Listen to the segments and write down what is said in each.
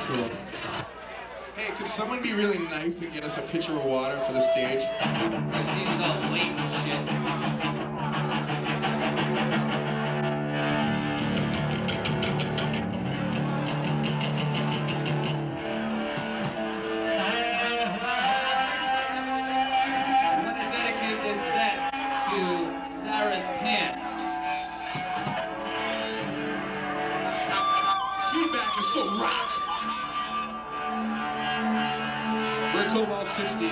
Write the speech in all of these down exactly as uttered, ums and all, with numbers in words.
Cool. Hey, could someone be really nice and get us a pitcher of water for the stage? I see he's all late and shit. Feedback is so rock. We're Cobalt sixty.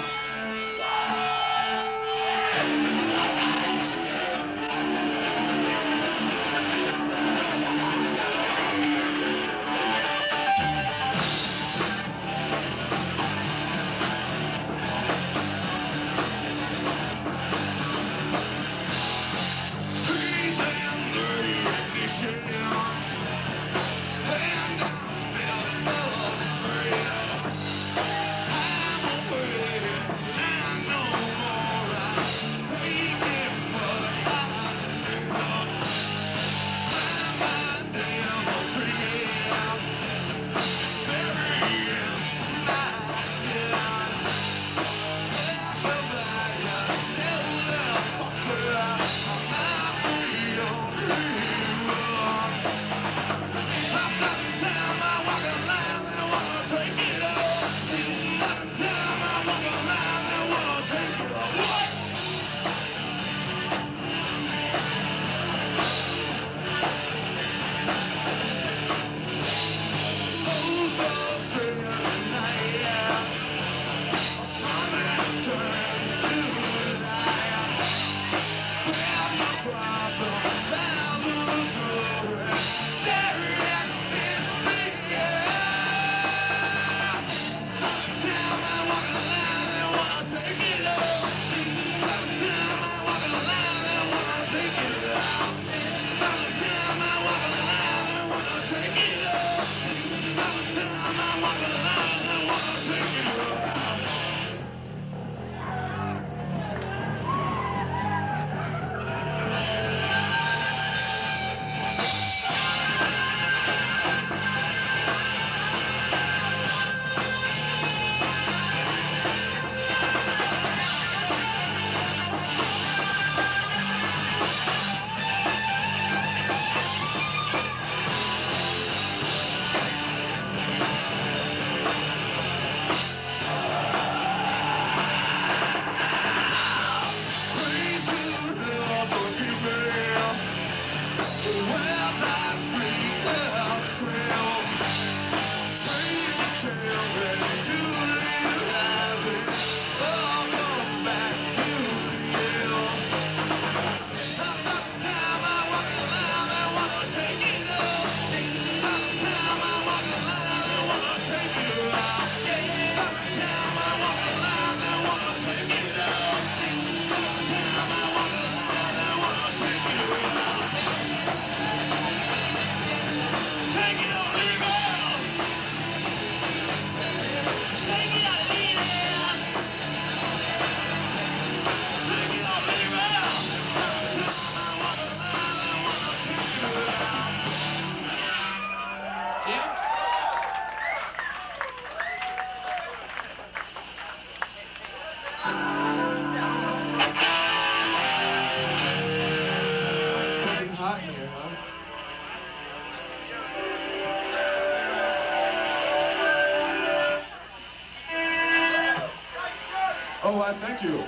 Oh, I thank you.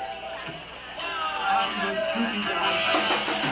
I'm the spooky guy.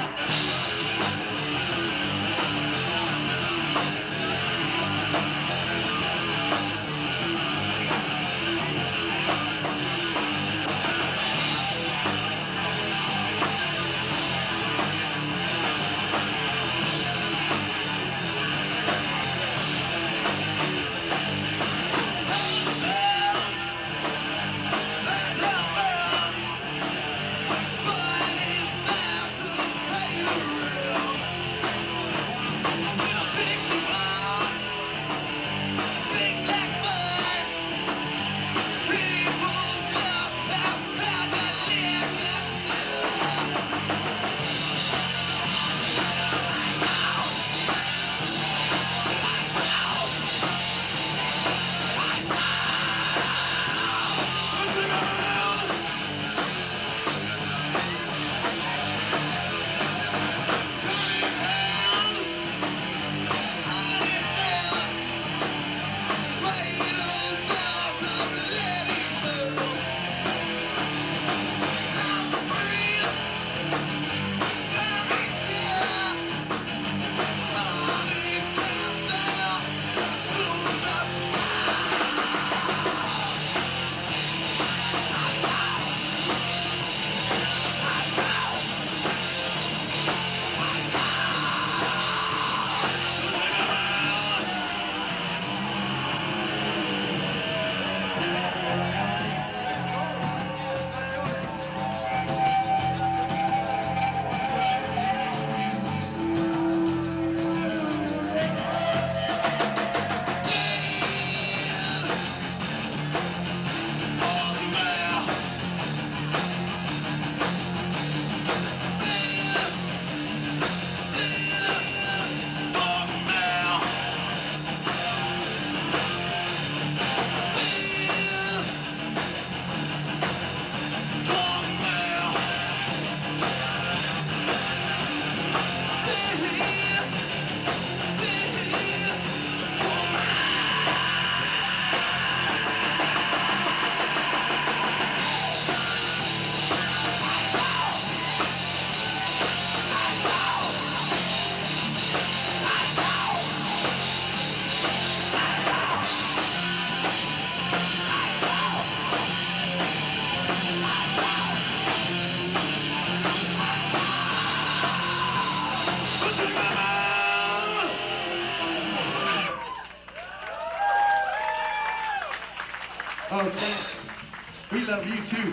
love you too.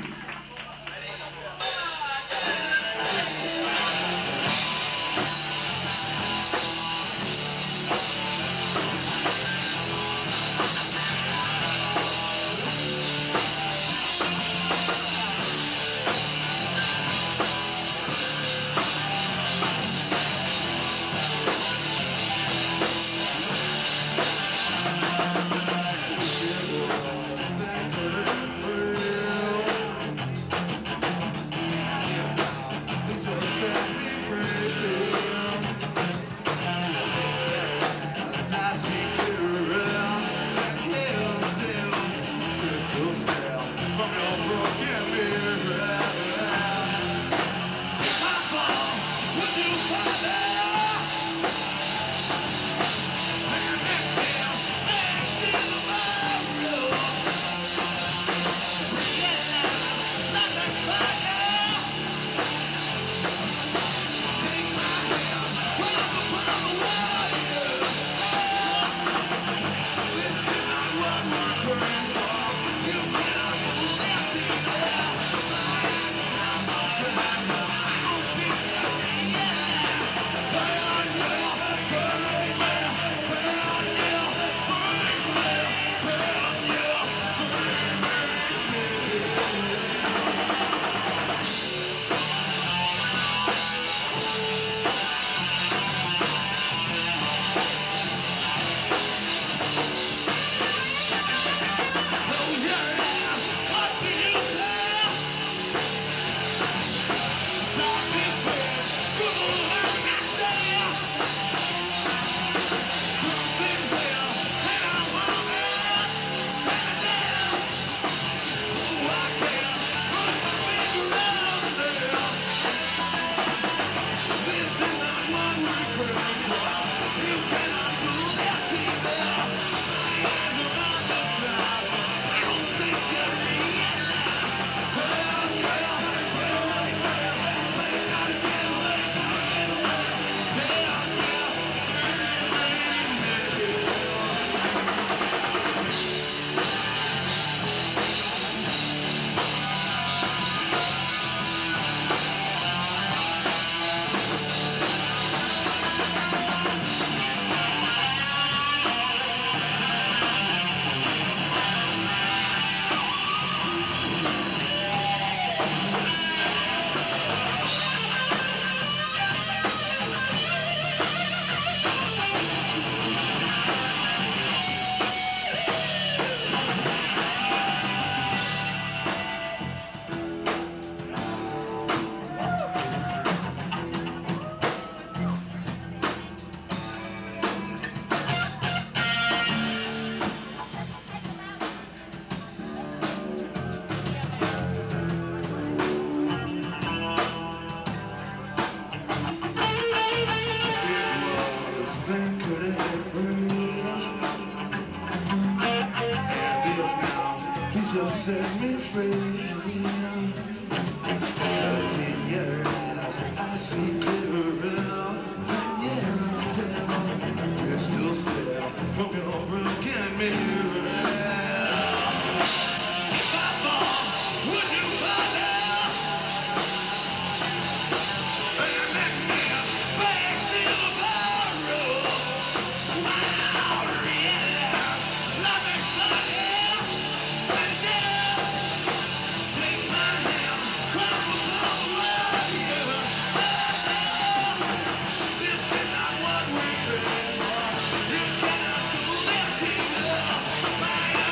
Just set me free. Cause in your eyes I see clearer. Yeah, you're still stare from your broken mirror. If I fall, would you follow? And let me back still borrow. Wow, really? Love is funny. My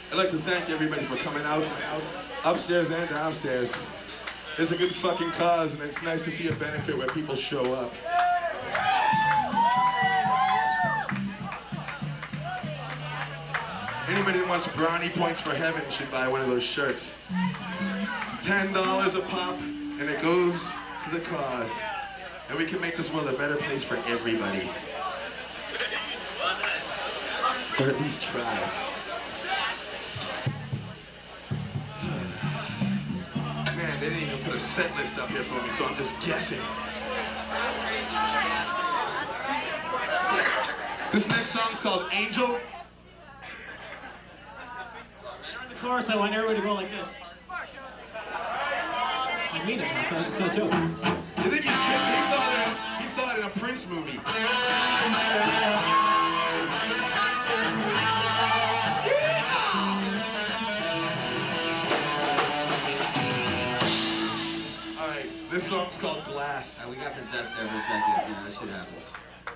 I'd like to thank everybody for coming out, upstairs and downstairs. It's a good fucking cause, and it's nice to see a benefit where people show up. Anybody that wants brownie points for heaven should buy one of those shirts. Ten dollars a pop, and it goes to the cause. And we can make this world a better place for everybody. Or at least try. Man, they didn't even put a set list up here for me, so I'm just guessing. This next song's called Angel. The chorus, I want everybody to go like this. I mean it, it's not, it's not a joke. You think he's kidding? He saw it, he saw it in a Prince movie. Alright, this song's called Glass. Uh, we got possessed there for a second. You know, that shit happens.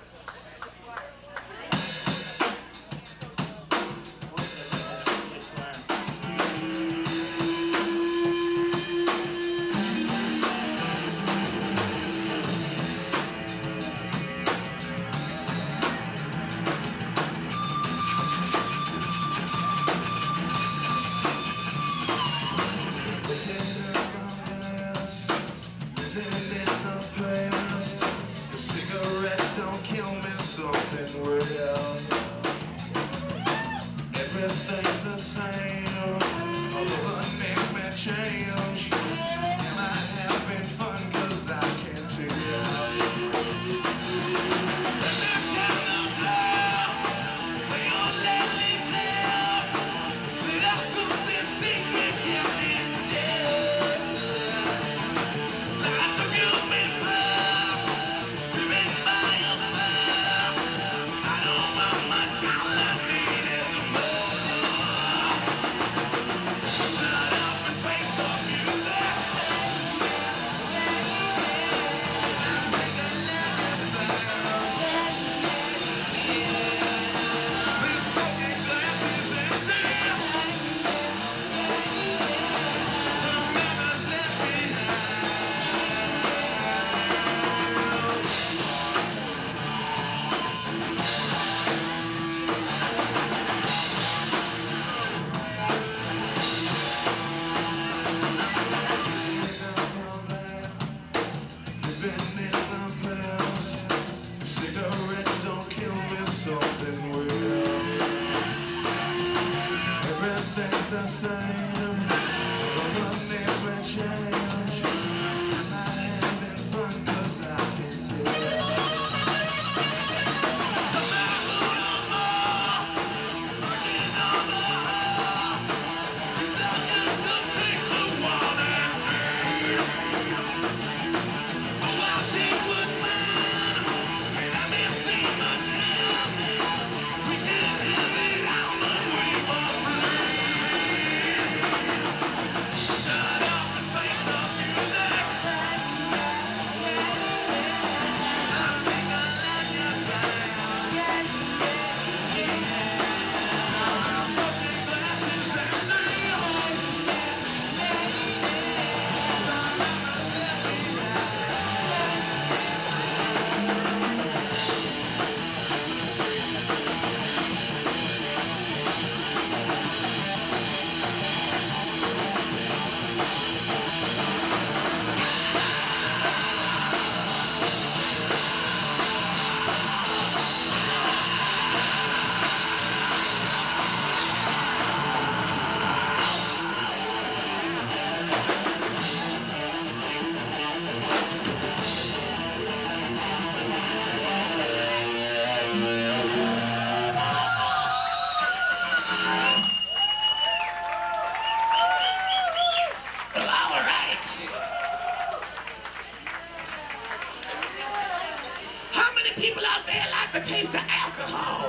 taste of alcohol.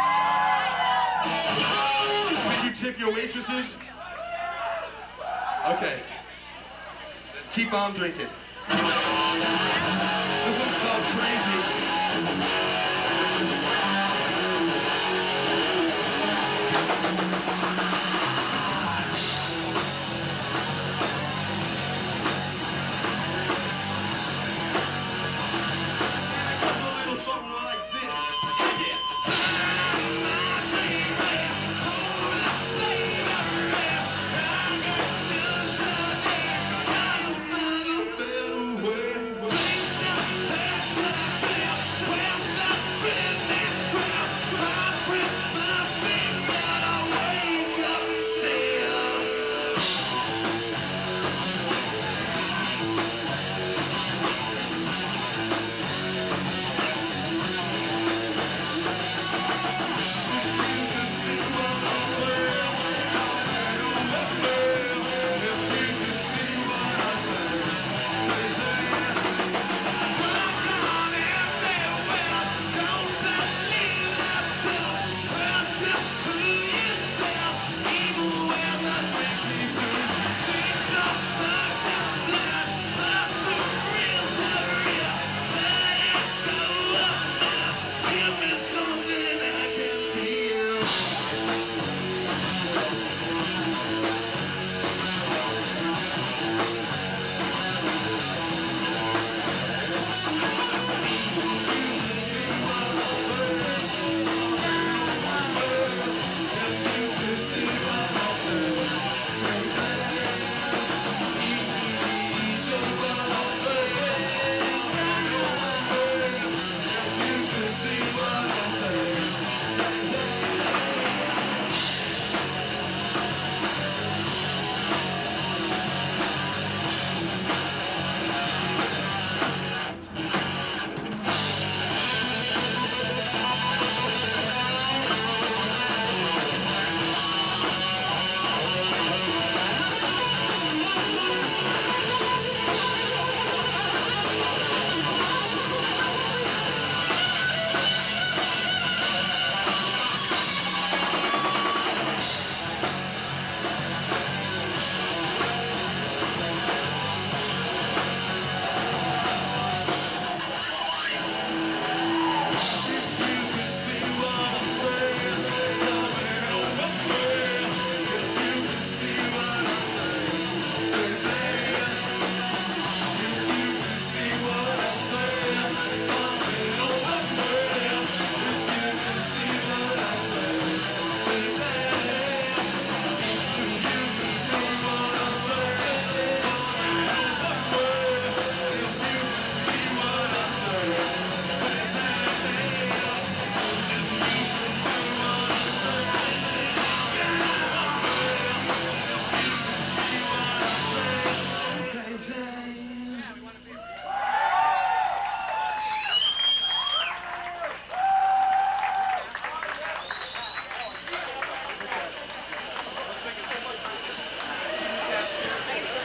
Did you tip your waitresses? Okay. Keep on drinking. This one's called Crazy.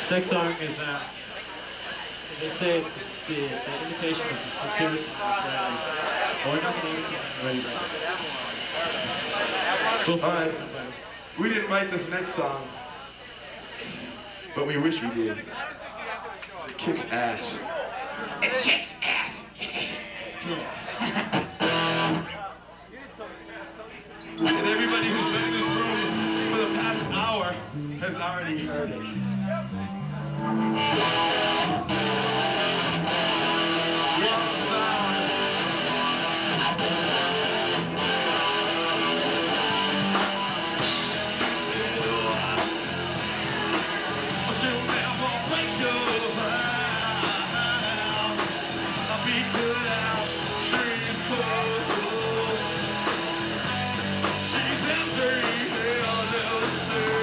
This next song is, uh, they say it's the, the invitation is the sincerest one of friend. But we're not going to imitate anybody right now. We'll find somebody. We didn't write this next song, but we wish we did. It kicks ass. It kicks ass. It's cool. And everybody who's been in this room for the past hour has already heard it. Wild sound. She'll never break your heart. I'll be good out. She's cold. She's empty. Hell, no, sir.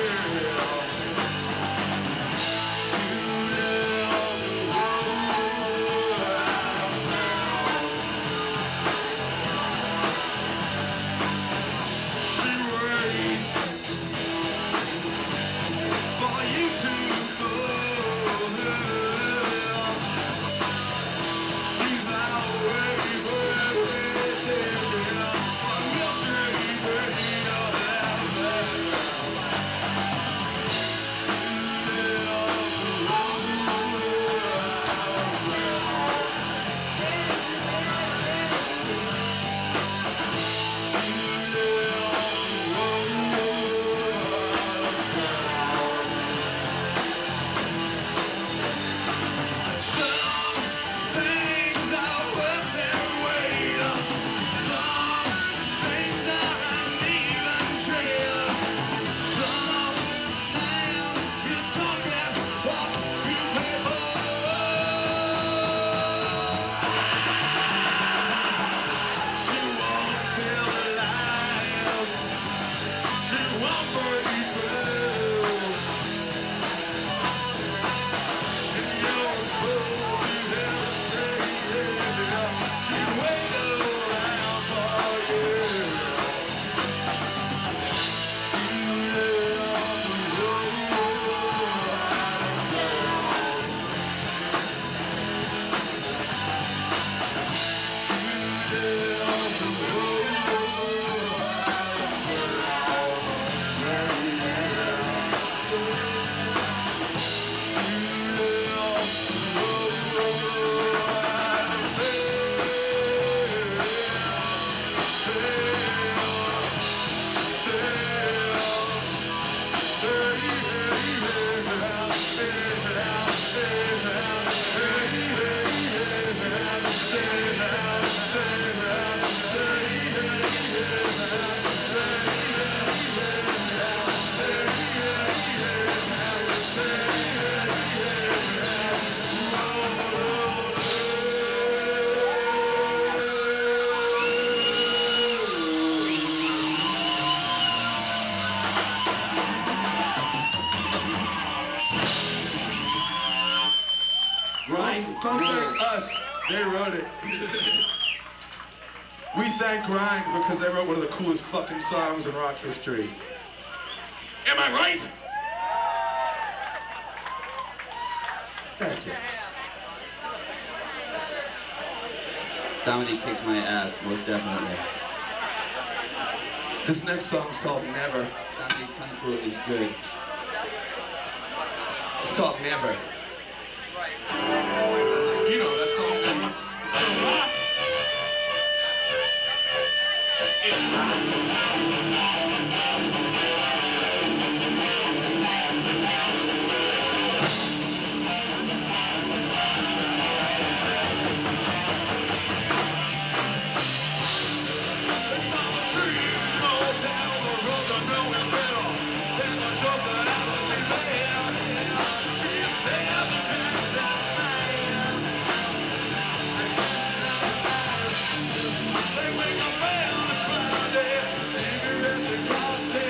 Don't thank us, they wrote it. We thank Grind because they wrote one of the coolest fucking songs in rock history. Am I right? Thank you. Dominique kicks my ass, most definitely. This next song is called Never. Dominique's Kung Fu is good. It's called Never. You know that song, Never? It's a rock. It's rock. They wake up on a Friday, cigarettes and cocktails.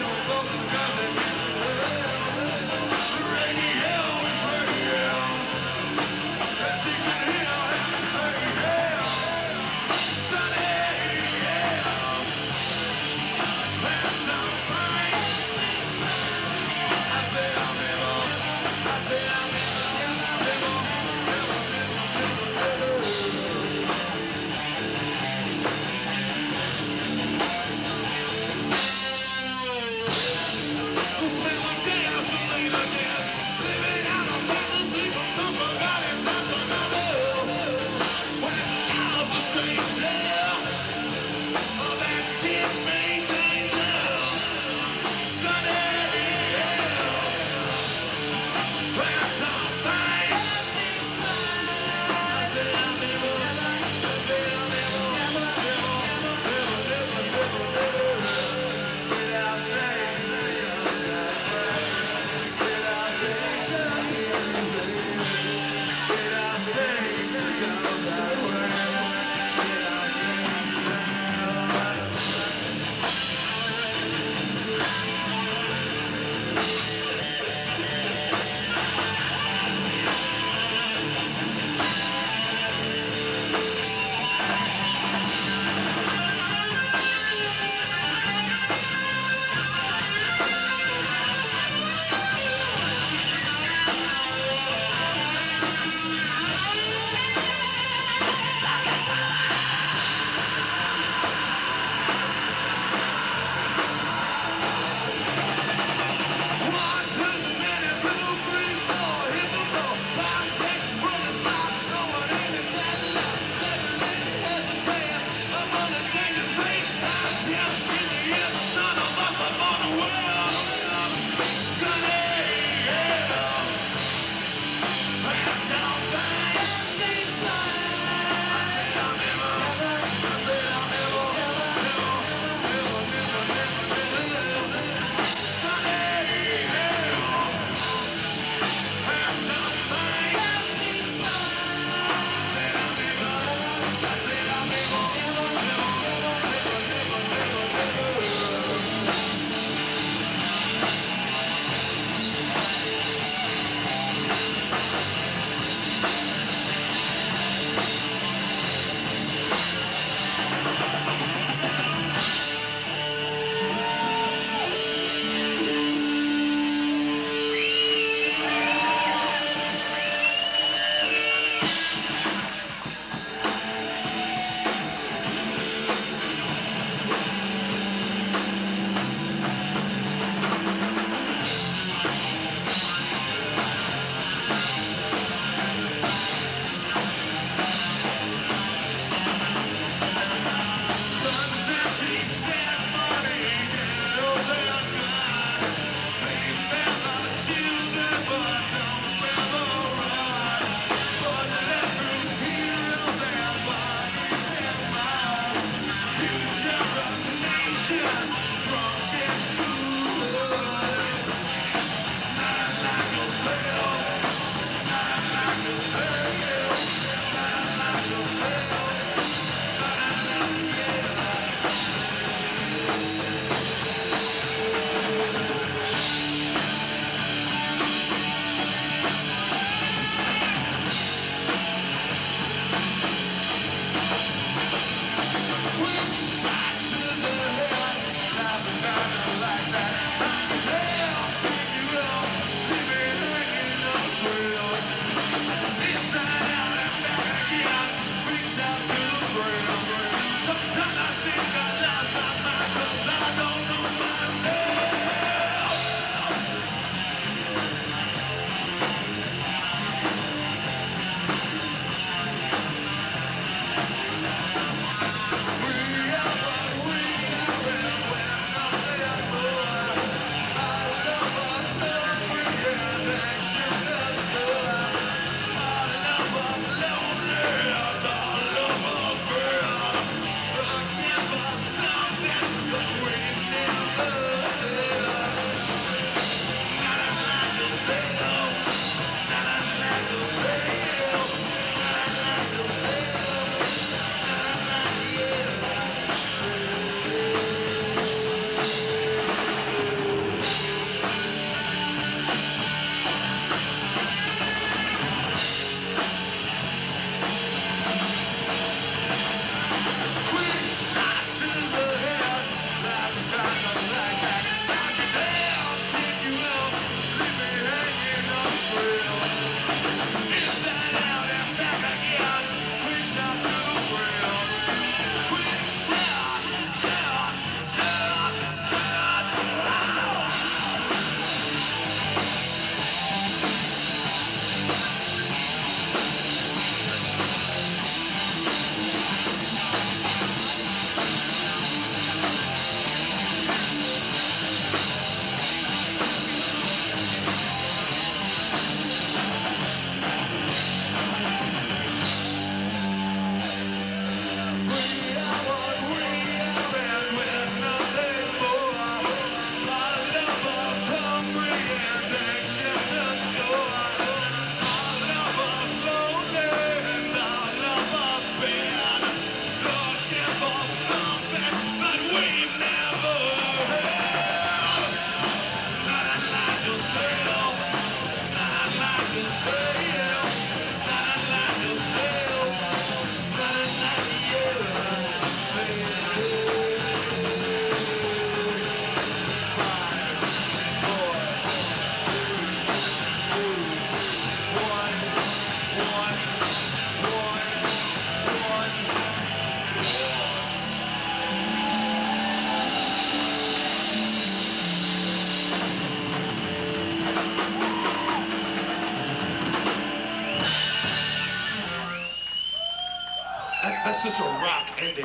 such a rock ending.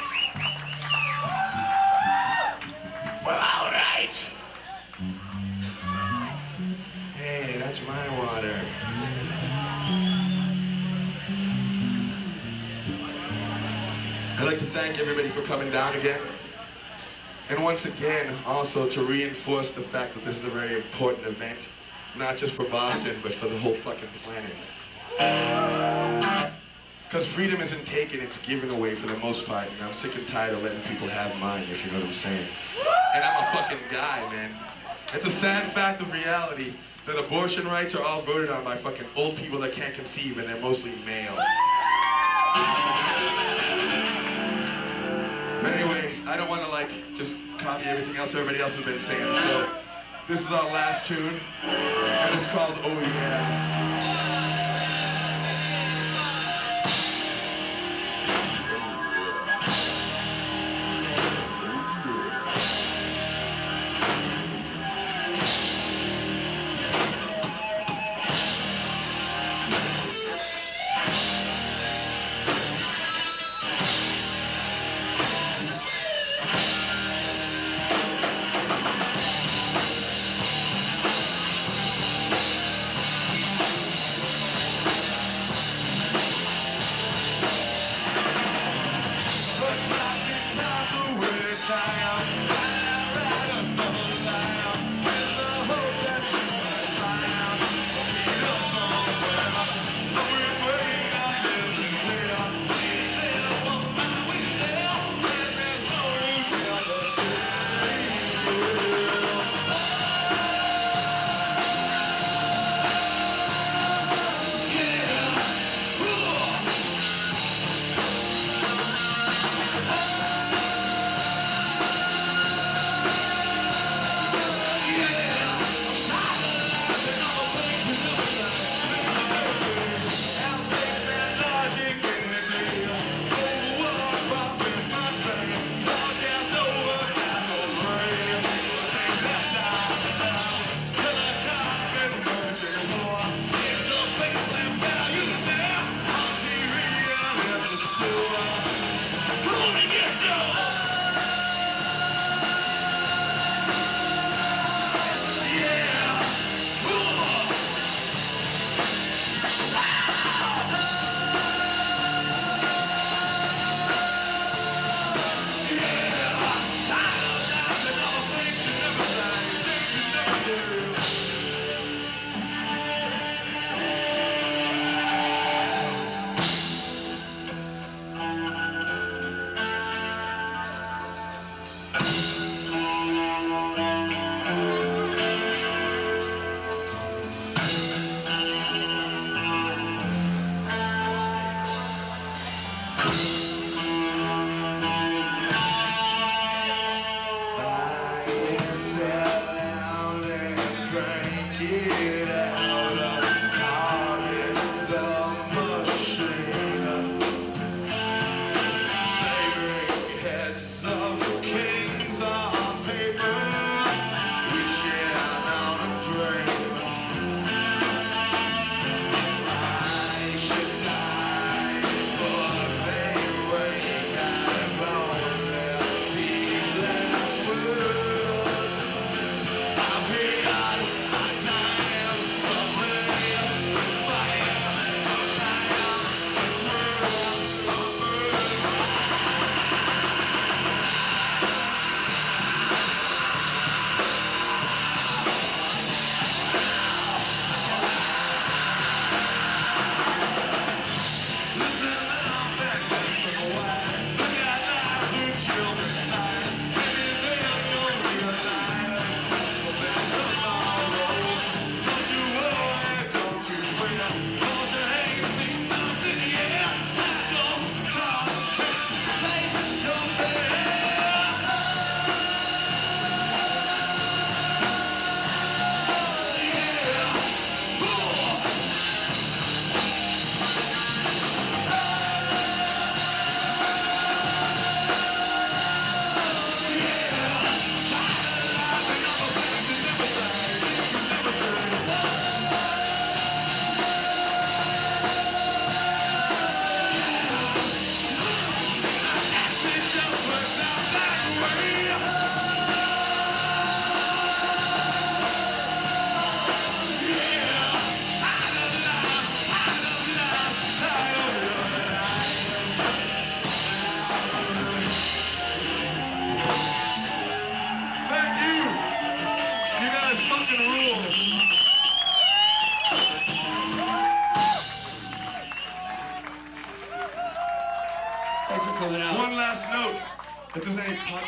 Well, all right. Hey, that's my water. I'd like to thank everybody for coming down again. And once again, also to reinforce the fact that this is a very important event, not just for Boston, but for the whole fucking planet. Because freedom isn't taken, it's given away for the most part, and I'm sick and tired of letting people have mine, if you know what I'm saying. And I'm a fucking guy, man. It's a sad fact of reality that abortion rights are all voted on by fucking old people that can't conceive, and they're mostly male. But anyway, I don't want to like just copy everything else everybody else has been saying, so this is our last tune, and it's called Oh Yeah.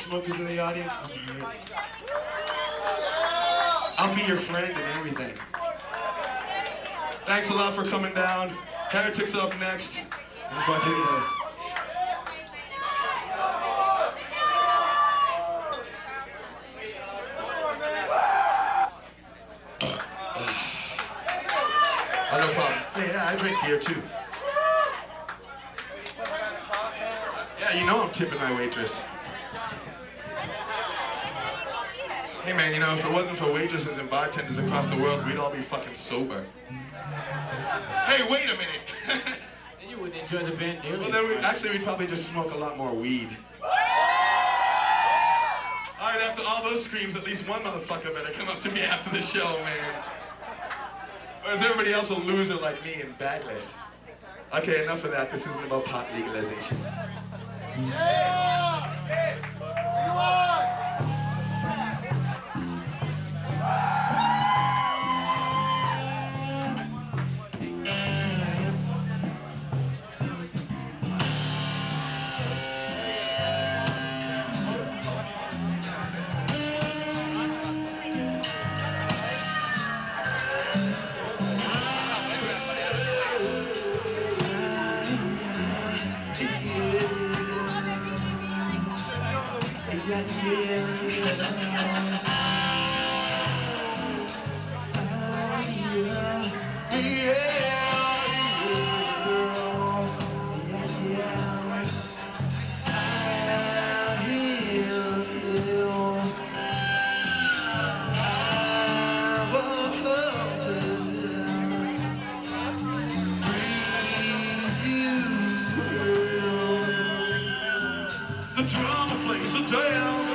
smokers in the audience, I'm here. I'll be your friend and everything. Thanks a lot for coming down. Heretics up next. And fucking, uh, oh, no problem. Yeah, yeah, I drink beer too. Yeah, you know I'm tipping my waitress. Hey man, you know, if it wasn't for waitresses and bartenders across the world, we'd all be fucking sober. Hey, wait a minute. Then you wouldn't enjoy the band nearly. Well, then we, actually, we'd probably just smoke a lot more weed. All right, after all those screams, at least one motherfucker better come up to me after the show, man. Or is everybody else a loser like me and bagless? Okay, enough of that. This isn't about pot legalization. Yeah! You are! The drama plays a dance.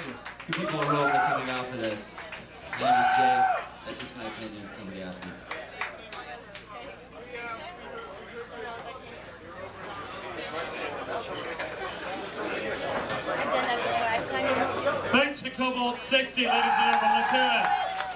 Thank you. You people are real for coming out for this. My name is Jay. That's just my opinion. Nobody asked me. Thanks to Cobalt sixty, ladies and gentlemen. Let's hear it.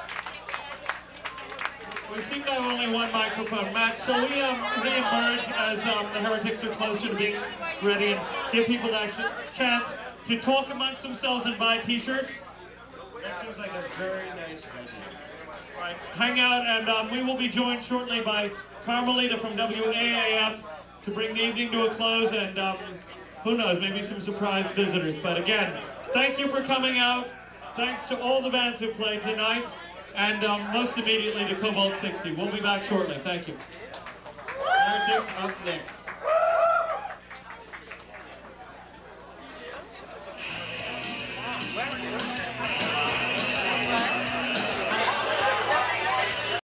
We seem to have only one microphone. Matt, shall we um, re-emerge as um, the heretics are closer to being ready and give people a chance to talk amongst themselves and buy t-shirts? That seems like a very nice idea. Right. Hang out, and um, we will be joined shortly by Carmelita from W A A F to bring the evening to a close, and um, who knows, maybe some surprise visitors. But again, thank you for coming out. Thanks to all the bands who played tonight, and um, most immediately to Cobalt sixty. We'll be back shortly. Thank you. Heretics up next. Well,